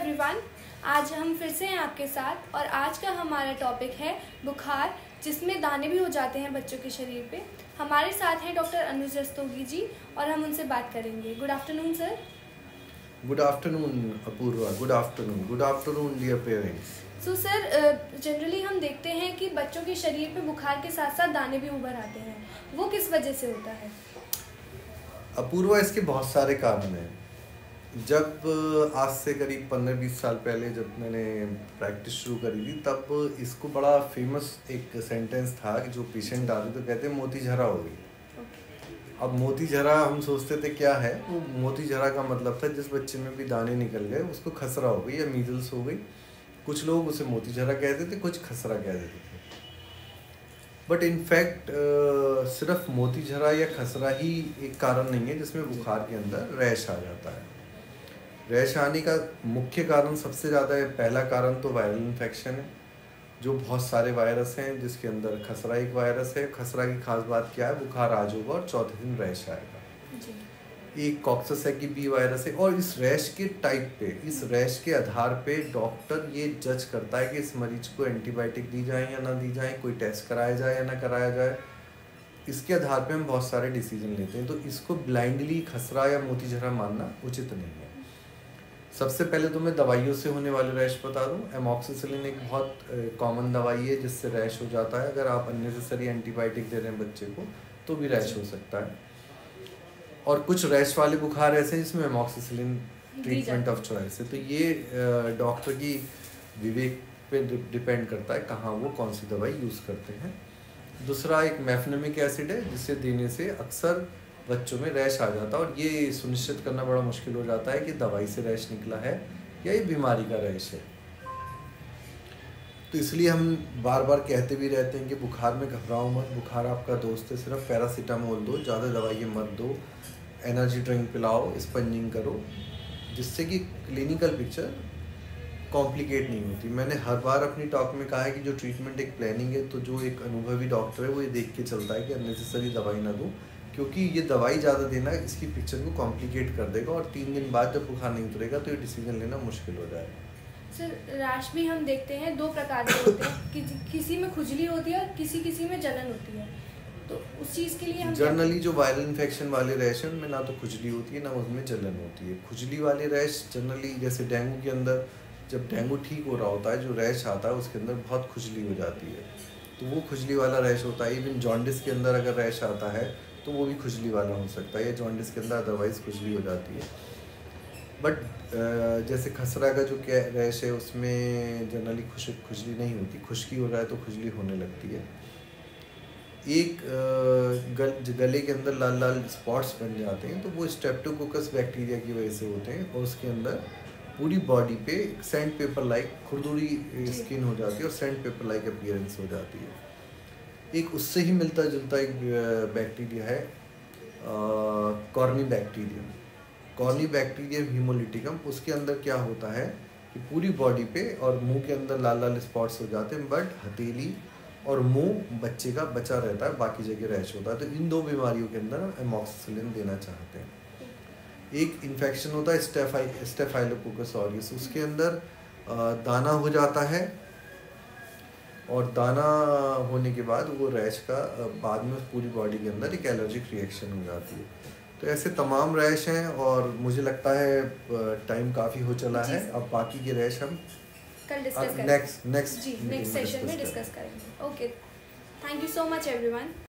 Everyone, आज हम फिर से हैं आपके साथ और आज का हमारा टॉपिक है बुखार, जिसमें दाने भी हो जाते हैं बच्चों के शरीर पे। हमारे साथ हैं डॉक्टर अनुज रस्तोगी जी और हम उनसे बात करेंगे। Good afternoon sir. Good afternoon Apoorva. Good afternoon dear parents. So sir, generally हम देखते हैं कि बच्चों के शरीर पे बुखार के साथ साथ दाने भी उभर आते हैं, वो किस वजह से होता है? अपूर्वा, इसके बहुत सारे कारण हैं। जब आज से करीब 15-20 साल पहले जब मैंने प्रैक्टिस शुरू करी थी, तब इसको बड़ा फेमस एक सेंटेंस था कि जो पेशेंट आते तो कहते मोती झरा हो गई। अब मोती झरा हम सोचते थे क्या है, वो मोती झरा का मतलब था जिस बच्चे में भी दाने निकल गए उसको खसरा हो गई या मीजल्स हो गई। कुछ लोग उसे मोती झरा कहते थे, कुछ खसरा कह देते थे। बट इनफैक्ट सिर्फ मोती झरा या खसरा ही एक कारण नहीं है जिसमें बुखार के अंदर रैश आ जाता है। रैश आने का मुख्य कारण सबसे ज़्यादा है, पहला कारण तो वायरल इन्फेक्शन है, जो बहुत सारे वायरस हैं जिसके अंदर खसरा एक वायरस है। खसरा की खास बात क्या है, बुखार आज होगा और चौथे दिन रैश आएगा। एक कॉक्साकी बी वायरस है और इस रैश के टाइप पे, इस रैश के आधार पे डॉक्टर ये जज करता है कि इस मरीज को एंटीबायोटिक दी जाए या ना दी जाए, कोई टेस्ट कराया जाए या ना कराया जाए। इसके आधार पे हम बहुत सारे डिसीजन लेते हैं, तो इसको ब्लाइंडली खसरा या मोती झरा मानना उचित नहीं है। सबसे पहले तो मैं दवाइयों से होने वाले रैश बता दूं। एमॉक्सिसिलिन एक बहुत कॉमन दवाई है जिससे रैश हो जाता है। अगर आप अननेसेसरी एंटीबायोटिक दे रहे हैं बच्चे को तो भी रैश हो सकता है। और कुछ रैश वाले बुखार ऐसे हैं जिसमें एमॉक्सिसिलिन ट्रीटमेंट ऑफ चॉइस है। तो ये डॉक्टर की विवेक पे डिपेंड करता है कहाँ वो कौन सी दवाई यूज़ करते हैं। दूसरा एक मेफेनेमिक एसिड है जिससे देने से अक्सर बच्चों में रैश आ जाता है और ये सुनिश्चित करना बड़ा मुश्किल हो जाता है कि दवाई से रैश निकला है या ये बीमारी का रैश है। तो इसलिए हम बार बार कहते भी रहते हैं कि बुखार में घबराओ मत, बुखार आपका दोस्त है, सिर्फ पैरासीटामोल दो, ज़्यादा दवाइयाँ मत दो, एनर्जी ड्रिंक पिलाओ, स्पंजिंग करो, जिससे कि क्लिनिकल पिक्चर कॉम्प्लिकेट नहीं होती। मैंने हर बार अपनी टॉक में कहा है कि जो ट्रीटमेंट एक प्लानिंग है, तो जो एक अनुभवी डॉक्टर है वो ये देख के चलता है कि अननेसेसरी दवाई ना दो, क्योंकि ये दवाई ज़्यादा देना इसकी पिक्चर को कॉम्प्लिकेट कर देगा और 3 दिन बाद जब बुखार नहीं उतरेगा तो ये डिसीजन लेना मुश्किल हो जाएगा। सर, रैश भी हम देखते हैं दो प्रकार के होते हैं, किसी में खुजली होती है और किसी में जलन होती है। तो उस चीज़ के लिए हम जनरली जो वायरल इन्फेक्शन वाले रैश हैं उनमें ना तो खुजली होती है ना उसमें जलन होती है। खुजली वाले रैश जनरली जैसे डेंगू के अंदर जब डेंगू ठीक हो रहा होता है, जो रैश आता है उसके अंदर बहुत खुजली हो जाती है, तो वो खुजली वाला रैश होता है। इवन जॉन्डिस के अंदर अगर रैश आता है तो वो भी खुजली वाला हो सकता है, या जॉन्डिस के अंदर अदरवाइज खुजली हो जाती है। बट जैसे खसरा का जो रैश है उसमें जनरली खुजली नहीं होती, खुश्की हो रहा है तो खुजली होने लगती है। एक गले के अंदर लाल लाल स्पॉट्स बन जाते हैं तो वो स्ट्रेप्टोकोकस बैक्टीरिया की वजह से होते हैं और उसके अंदर पूरी बॉडी पे सैंड पेपर लाइक खुरदुरी स्किन हो जाती है और सैंड पेपर लाइक अपीयरेंस हो जाती है। एक उससे ही मिलता जुलता एक बैक्टीरिया है कॉर्नी बैक्टीरियम हीमोलिटिकम। उसके अंदर क्या होता है कि पूरी बॉडी पे और मुंह के अंदर लाल लाल स्पॉट्स हो जाते हैं, बट हथेली और मुंह बच्चे का बचा रहता है, बाकी जगह रैश होता है। तो इन दो बीमारियों के अंदर हम एमॉक्सिसिलिन देना चाहते हैं। एक इन्फेक्शन होता है स्टेफाइलोकोकस ऑरियस, उसके अंदर दाना हो जाता है और दाना होने के बाद वो रैश का बाद में पूरी बॉडी के अंदर एक एलर्जिक रिएक्शन हो जाती है। तो ऐसे तमाम रैश हैं और मुझे लगता है टाइम काफ़ी हो चला है। अब बाकी के रैश हम कल डिस्कस करेंगे, नेक्स्ट सेशन में डिस्कस करेंगे। Okay, thank you so much everyone.